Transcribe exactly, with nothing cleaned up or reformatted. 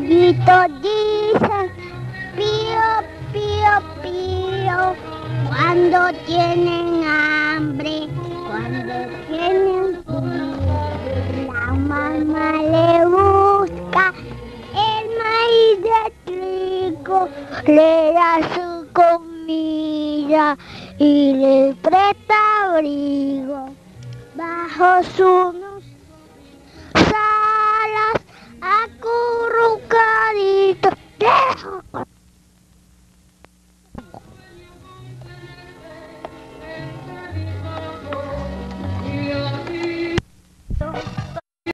pollitos dicen pío, pío, pío, cuando tienen hambre, cuando tienen frío. La mamá le busca el maíz de trigo, le da su comida y le presta abrigo. Bajo su